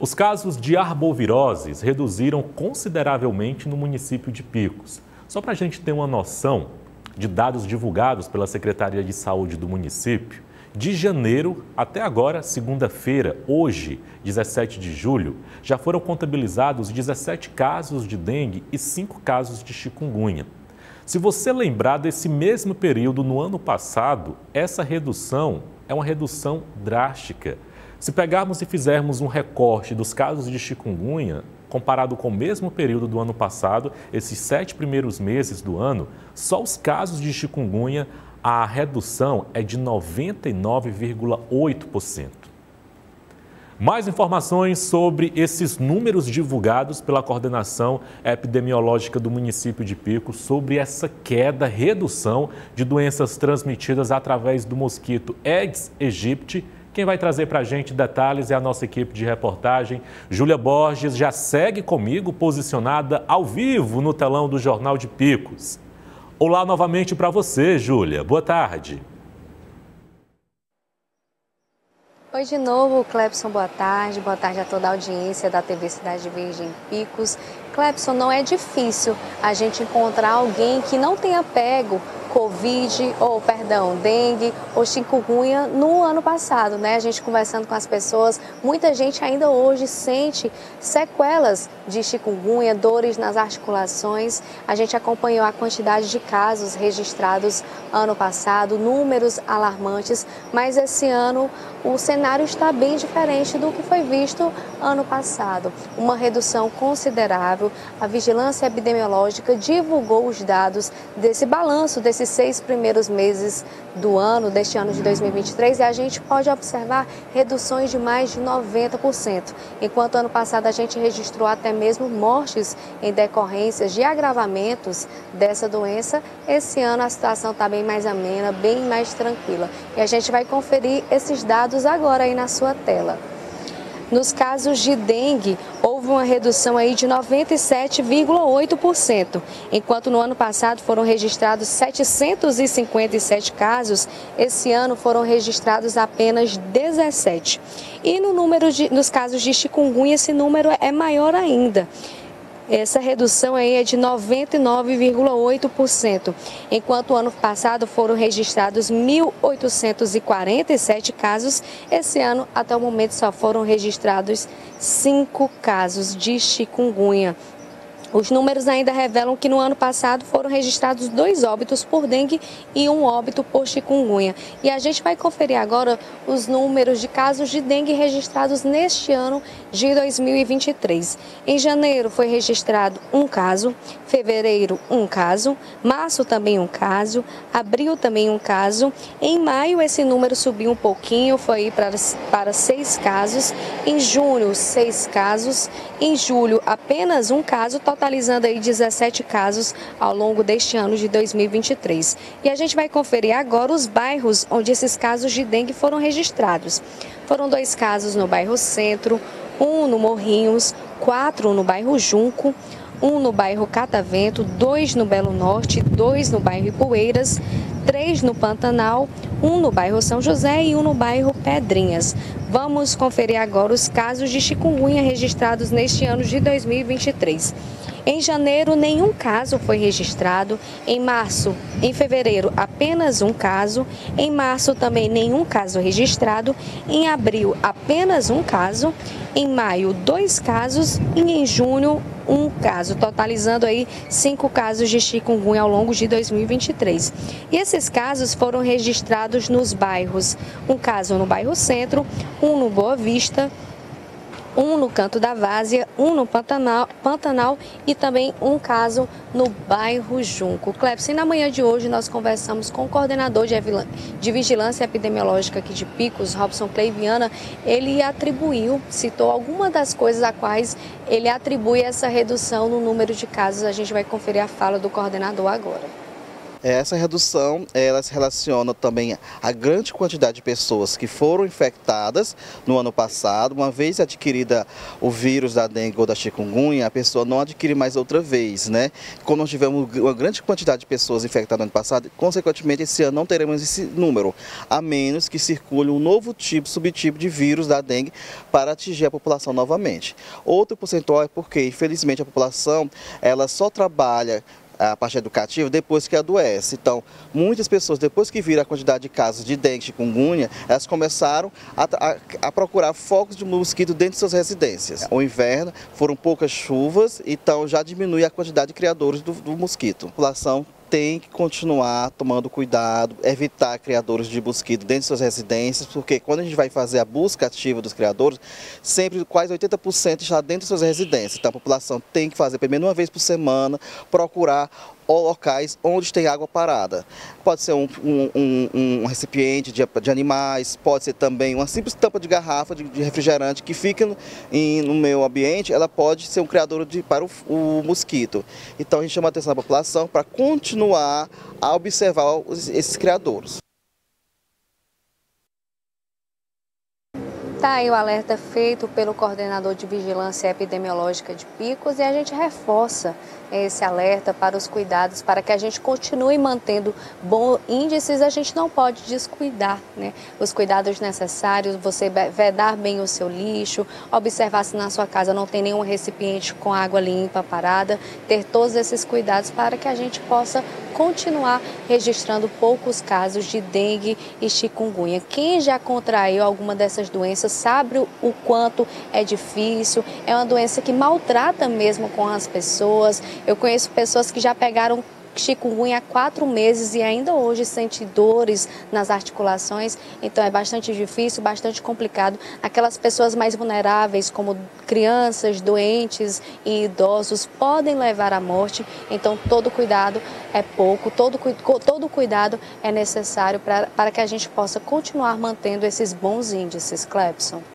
Os casos de arboviroses reduziram consideravelmente no município de Picos. Só para a gente ter uma noção de dados divulgados pela Secretaria de Saúde do município, de janeiro até agora, segunda-feira, hoje, 17 de julho, já foram contabilizados 17 casos de dengue e 5 casos de chikungunya. Se você lembrar desse mesmo período no ano passado, essa redução é uma redução drástica. Se pegarmos e fizermos um recorte dos casos de chikungunya, comparado com o mesmo período do ano passado, esses 7 primeiros meses do ano, só os casos de chikungunya, a redução é de 99,8%. Mais informações sobre esses números divulgados pela Coordenação Epidemiológica do município de Picos sobre essa redução de doenças transmitidas através do mosquito Aedes aegypti. Quem vai trazer para a gente detalhes é a nossa equipe de reportagem. Júlia Borges já segue comigo, posicionada ao vivo no telão do Jornal de Picos. Olá novamente para você, Júlia. Boa tarde. Oi de novo, Clepson, boa tarde. Boa tarde a toda a audiência da TV Cidade Verde em Picos. Clepson, não é difícil a gente encontrar alguém que não tenha pego dengue ou chikungunya no ano passado, né? A gente conversando com as pessoas, muita gente ainda hoje sente sequelas de chikungunya, dores nas articulações. A gente acompanhou a quantidade de casos registrados ano passado, números alarmantes, mas esse ano o cenário está bem diferente do que foi visto ano passado. Uma redução considerável. A Vigilância Epidemiológica divulgou os dados desse balanço desses 6 primeiros meses do ano, deste ano de 2023, e a gente pode observar reduções de mais de 90%. Enquanto ano passado a gente registrou até mesmo mortes em decorrências de agravamentos dessa doença, esse ano a situação está bem mais amena, bem mais tranquila. E a gente vai conferir esses dados agora aí na sua tela. Nos casos de dengue, houve uma redução aí de 97,8%, enquanto no ano passado foram registrados 757 casos, esse ano foram registrados apenas 17. E nos casos de chikungunya, esse número é maior ainda. Essa redução aí é de 99,8%, enquanto o ano passado foram registrados 1.847 casos, esse ano até o momento só foram registrados 5 casos de chikungunya. Os números ainda revelam que no ano passado foram registrados 2 óbitos por dengue e 1 óbito por chikungunya. E a gente vai conferir agora os números de casos de dengue registrados neste ano de 2023. Em janeiro foi registrado 1 caso, fevereiro 1 caso, março também 1 caso, abril também 1 caso. Em maio esse número subiu um pouquinho, foi para 6 casos. Em junho 6 casos, em julho apenas 1 caso, totalizando aí 17 casos ao longo deste ano de 2023. E a gente vai conferir agora os bairros onde esses casos de dengue foram registrados. Foram 2 casos no bairro Centro, 1 no Morrinhos, 4 no bairro Junco, 1 no bairro Catavento, 2 no Belo Norte, 2 no bairro Ipueiras, 3 no Pantanal, 1 no bairro São José e 1 no bairro Pedrinhas. Vamos conferir agora os casos de chikungunya registrados neste ano de 2023. Em janeiro, nenhum caso foi registrado. Em fevereiro, apenas 1 caso. Em março, também nenhum caso registrado. Em abril, apenas 1 caso. Em maio, 2 casos. E em junho, 1 caso, totalizando aí 5 casos de chikungunya ao longo de 2023. E esses casos foram registrados nos bairros, 1 caso no bairro Centro, 1 no Boa Vista, 1 no Canto da Várzea, 1 no Pantanal e também 1 caso no bairro Junco. Clepson, na manhã de hoje nós conversamos com o coordenador de Vigilância Epidemiológica aqui de Picos, Robson Cleiviana. Ele citou algumas das coisas a quais ele atribui essa redução no número de casos. A gente vai conferir a fala do coordenador agora. Essa redução, ela se relaciona também à grande quantidade de pessoas que foram infectadas no ano passado. Uma vez adquirida o vírus da dengue ou da chikungunya, a pessoa não adquire mais outra vez, né? Como nós tivemos uma grande quantidade de pessoas infectadas no ano passado, consequentemente esse ano não teremos esse número, a menos que circule um novo subtipo de vírus da dengue para atingir a população novamente. Outro percentual é porque, infelizmente, a população ela só trabalha a parte educativa depois que adoece. Então, muitas pessoas, depois que viram a quantidade de casos de dengue e chikungunya, elas começaram a procurar focos de mosquito dentro de suas residências. O inverno foram poucas chuvas, então já diminui a quantidade de criadores do mosquito. A população tem que continuar tomando cuidado, evitar criadores de mosquito dentro de suas residências, porque quando a gente vai fazer a busca ativa dos criadores, sempre quase 80% está dentro de suas residências. Então a população tem que fazer pelo menos uma vez por semana, procurar locais onde tem água parada. Pode ser um recipiente de animais, pode ser também uma simples tampa de garrafa de refrigerante que fica no meio ambiente, ela pode ser um criador para o mosquito. Então a gente chama a atenção da população para continuar a observar esses criadores. Está aí o alerta feito pelo coordenador de Vigilância Epidemiológica de Picos e a gente reforça esse alerta para os cuidados, para que a gente continue mantendo bons índices. A gente não pode descuidar, né? Os cuidados necessários, você vedar bem o seu lixo, observar se na sua casa não tem nenhum recipiente com água limpa parada, ter todos esses cuidados para que a gente possa continuar registrando poucos casos de dengue e chikungunya. Quem já contraiu alguma dessas doenças sabe o quanto é difícil, é uma doença que maltrata mesmo com as pessoas. Eu conheço pessoas que já pegaram chikungunya há 4 meses e ainda hoje sente dores nas articulações, então é bastante difícil, bastante complicado. Aquelas pessoas mais vulneráveis, como crianças, doentes e idosos, podem levar à morte, então todo cuidado é pouco, todo cuidado é necessário para que a gente possa continuar mantendo esses bons índices, Clepson.